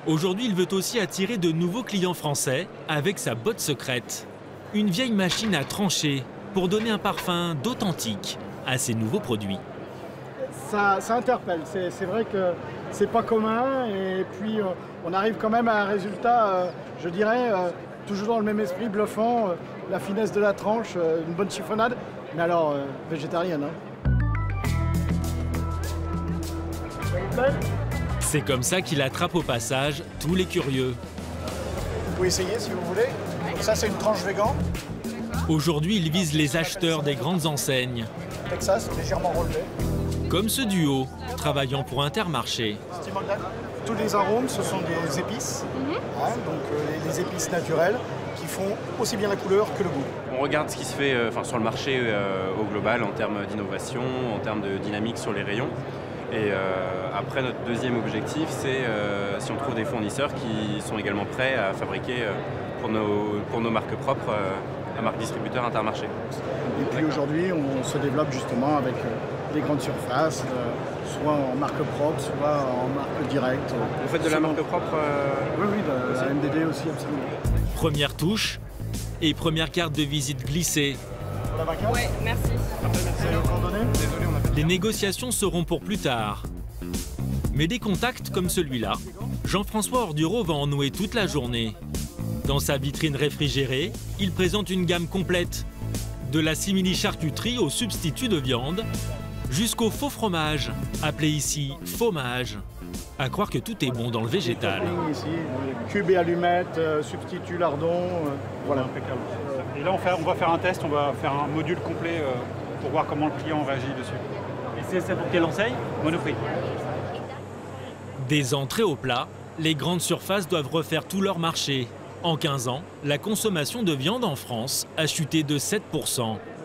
Aujourd'hui, il veut aussi attirer de nouveaux clients français avec sa botte secrète. Une vieille machine à trancher pour donner un parfum d'authentique à ses nouveaux produits. Ça interpelle, c'est vrai que c'est pas commun et puis on arrive quand même à un résultat, je dirais, toujours dans le même esprit, bluffant, la finesse de la tranche, une bonne chiffonnade, mais alors végétarienne. Hein. C'est comme ça qu'il attrape au passage tous les curieux. Vous pouvez essayer si vous voulez. Ça c'est une tranche végan. Aujourd'hui, il vise les acheteurs des grandes enseignes. Texas, légèrement relevé. Comme ce duo, travaillant pour Intermarché. Tous les arômes, ce sont des épices, hein, donc les épices naturelles qui font aussi bien la couleur que le goût. On regarde ce qui se fait sur le marché au global en termes d'innovation, en termes de dynamique sur les rayons. Et après, notre deuxième objectif, c'est si on trouve des fournisseurs qui sont également prêts à fabriquer pour nos marques propres, la marque distributeur Intermarché. Et puis aujourd'hui, on se développe justement avec des grandes surfaces, soit en marque propre, soit en marque directe. Vous faites de la marque propre Oui, la MDD aussi, absolument. Première touche et première carte de visite glissée. Pour la vacance ? Ouais, merci. C'est vos coordonnées ? Désolé, on a fait... Les négociations seront pour plus tard. Mais des contacts comme celui-là, Jean-François Ordureau va en nouer toute la journée. Dans sa vitrine réfrigérée, il présente une gamme complète. De la simili-charcuterie au substitut de viande, jusqu'au faux fromage, appelé ici fromage. À croire que tout est bon dans le végétal. Ici, cube et allumettes, substitut lardon, voilà. Impeccable. Et là, on va faire un test, on va faire un module complet pour voir comment le client réagit dessus. Et c'est pour quelle enseigne? Monoprix. Des entrées au plat, les grandes surfaces doivent refaire tout leur marché. En 15 ans, la consommation de viande en France a chuté de 7%.